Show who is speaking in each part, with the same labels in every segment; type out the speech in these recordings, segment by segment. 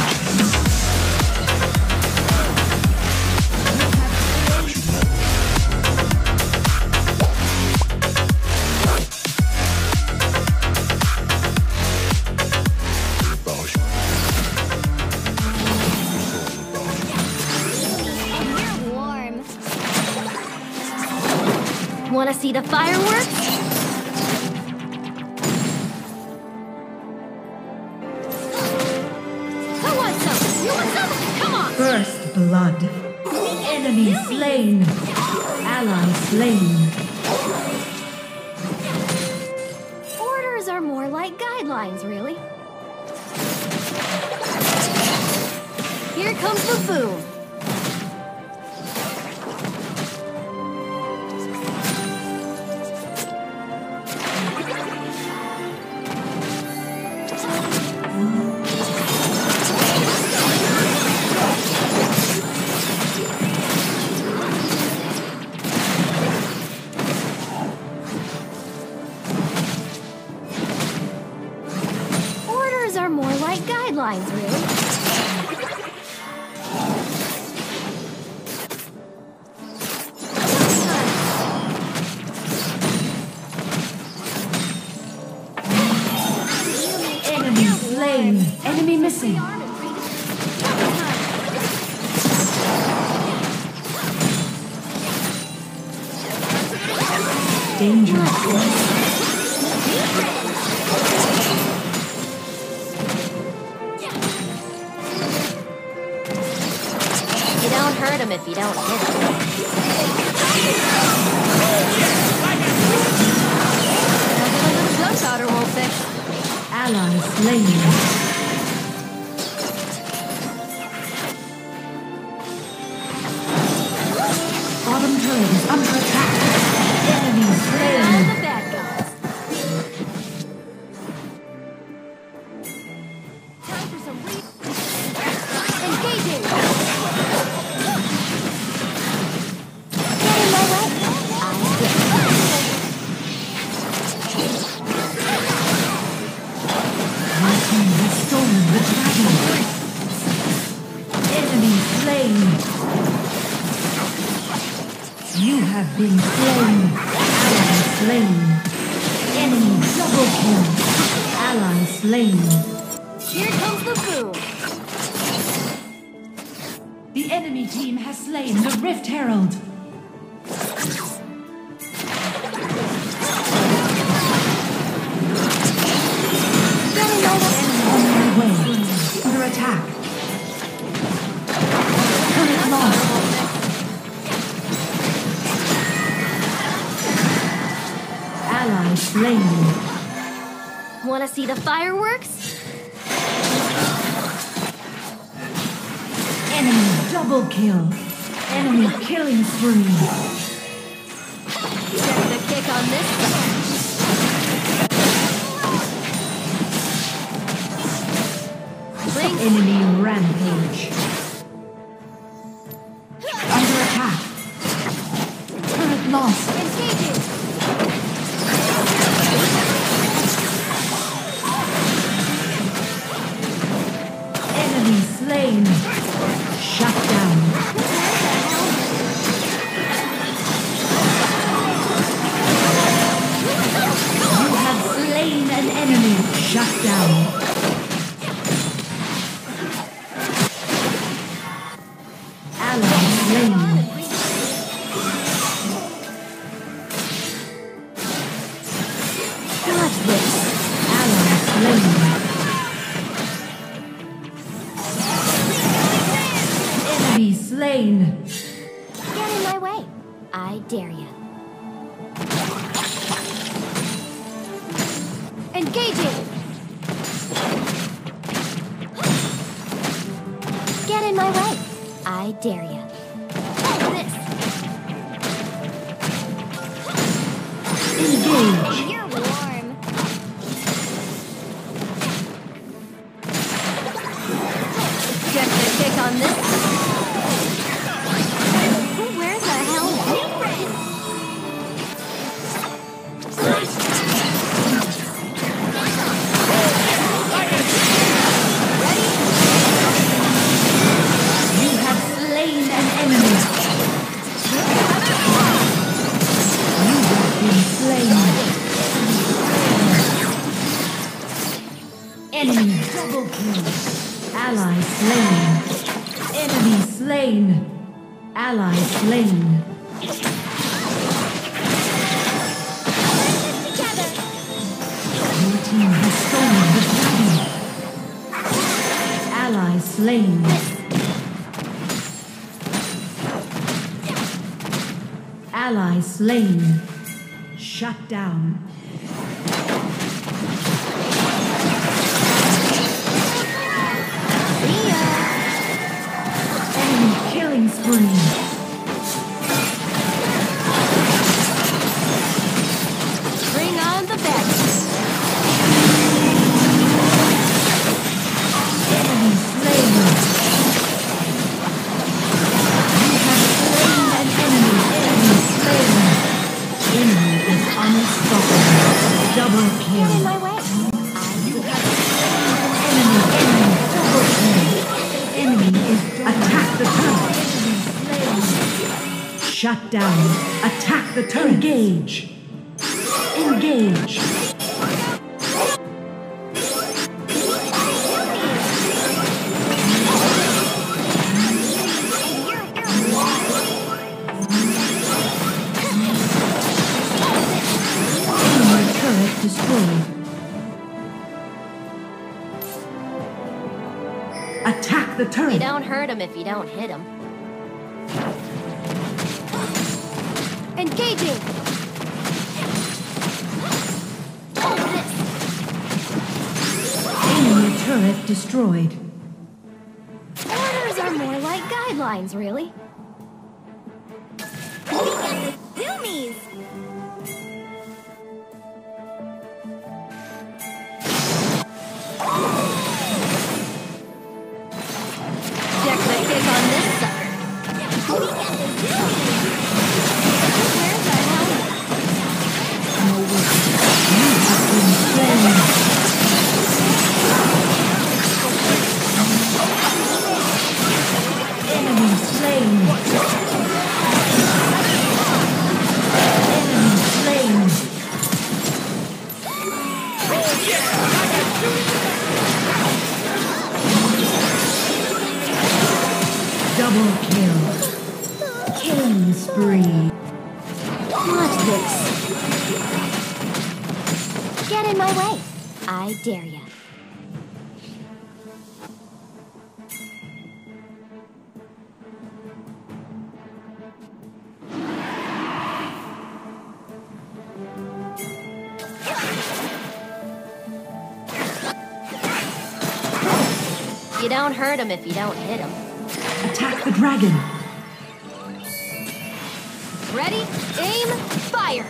Speaker 1: Want to see the fireworks? Who wants some? You want some? Come on!
Speaker 2: First blood. Enemy slain. Ally slain.
Speaker 1: Orders are more like guidelines, really. Here comes the boom. More like guidelines, really.
Speaker 2: Enemy slain. Enemy missing. Dangerous.
Speaker 1: Hurt him if you don't hit him. Gunpowder won't fix.
Speaker 2: Ally slain. Bottom turret is under attack. Enemy slain.
Speaker 1: The bad guys. Time for some engaging.
Speaker 2: You have been slain. Ally slain. Enemy double kill. Ally slain.
Speaker 1: Here comes the boom.
Speaker 2: The enemy team has slain the Rift Herald. On my way. Under attack. Turret lost. Ally slain.
Speaker 1: Want to see the fireworks?
Speaker 2: Enemy double kill. Enemy killing spree.
Speaker 1: Get the kick on this.
Speaker 2: Enemy rampage. Under attack. Turret lost.
Speaker 1: Engaging.
Speaker 2: Enemy slain. Shut down. You have slain an enemy. Shut down. Ally slain. Got this. Ally slain. Enemy slain.
Speaker 1: Get in my way. I dare you. Engaging. Get in my way. I dare you. Hold this.
Speaker 2: Engage.
Speaker 1: You're warm. Get the kick on this. Where the hell are you? Ready?
Speaker 2: slain. Enemy slain. Ally slain. Your team has stolen the dragon. Ally slain. Ally slain. Shut down. Enemy killing spree.
Speaker 1: Bring on the best.
Speaker 2: Enemy slain. You have slain an enemy. Enemy slain. Enemy is unstoppable. Double
Speaker 1: Get in
Speaker 2: kill.
Speaker 1: my way.
Speaker 2: Double kill. Enemy is attack the turret. Shut down. Attack the turret. Engage. Engage. Enemy turret destroyed. Attack the
Speaker 1: You
Speaker 2: turret.
Speaker 1: don't hurt him if you don't hit him. Engaging. Hold this.
Speaker 2: Enemy turret destroyed.
Speaker 1: Orders are more like guidelines, really. Zoomies. Check the kick on this sucker. Where's that helmet?
Speaker 2: Enemy slain. Enemy slain. Double kill. Killing spree.
Speaker 1: Watch this. Get in my way. I dare ya. You don't hurt him if you don't hit him.
Speaker 2: Attack the dragon.
Speaker 1: Ready, aim, fire!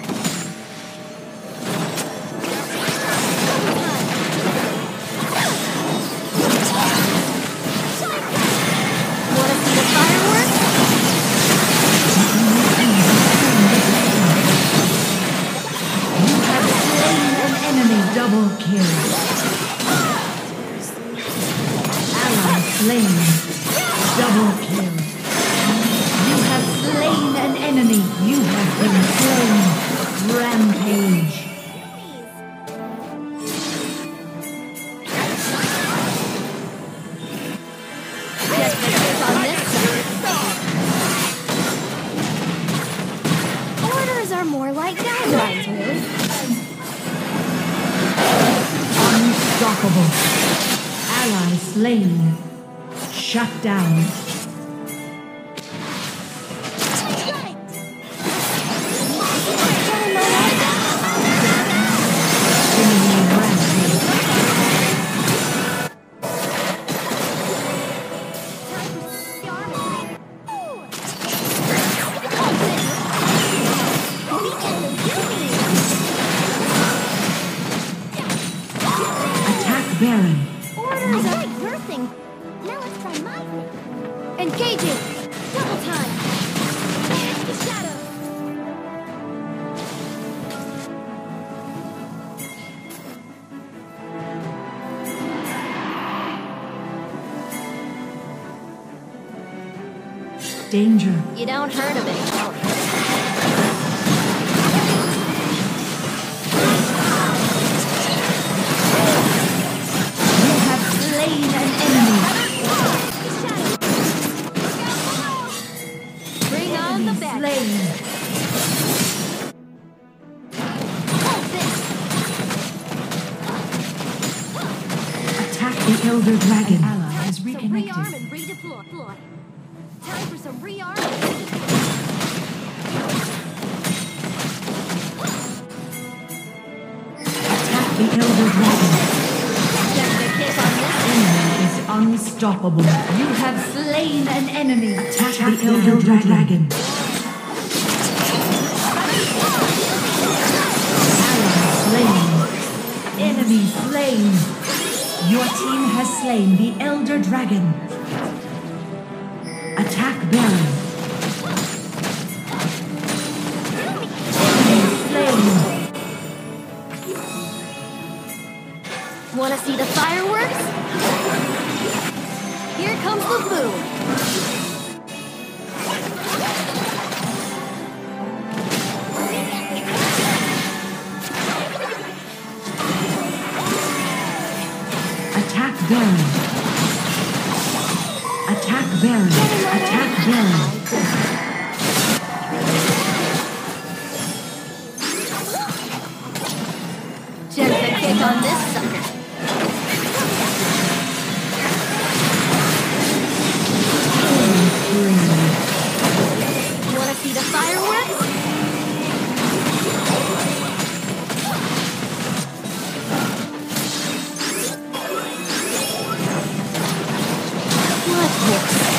Speaker 1: Wanna see the fireworks?
Speaker 2: You have slain an enemy. Double kill. Ally slain. Double kill. You have slain an enemy. You have been slain. Rampage.
Speaker 1: Get the kick on this side. Orders are more like guidelines, really.
Speaker 2: Unstoppable. Ally slain. Shut down.
Speaker 1: Get in my way.
Speaker 2: Enemy rampage. Attack Baron.
Speaker 1: Orders are like your thing. Now let's try my thing. Engaging. Double time. There's the shadow.
Speaker 2: Danger.
Speaker 1: You don't hurt him if you don't hurt him.
Speaker 2: You have slain an enemy. Elder Dragon.
Speaker 1: An ally has reconnected. Rearm and redeploy. Time for some rearm and redeploy.
Speaker 2: Attack the Elder Dragon.
Speaker 1: Get the kick on this.
Speaker 2: Enemy is unstoppable.
Speaker 1: You have slain an enemy.
Speaker 2: Attack the Elder Dragon. Ally slain. Enemy slain. Your team has slain the Elder Dragon. Attack Baron. Enemy slain.
Speaker 1: Wanna see the fireworks? Here comes the boom.
Speaker 2: Attack Baron. Attack Baron. Attack Baron.
Speaker 1: Just a kick on this sucker. Wanna see the fireworks? What will